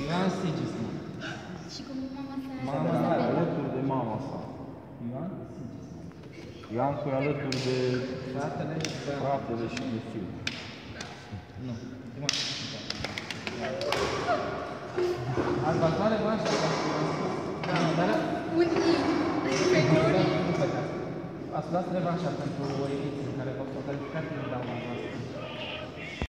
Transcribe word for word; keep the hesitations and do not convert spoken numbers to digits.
Ioan Sigis, mă. Și cu mama sa. Mama sa Are alături de mama sa. Ioan Sigis, mă. Iancu e alături de Fratele și de... fratele și de fiul. Nu. Mă. Albatoare, mă, așa, ca să am spus. Da, dar... Un I. Pe guri. Nu pătească. Ați luat revanșa pentru ediții care v-au fost calificat în dauna noastră.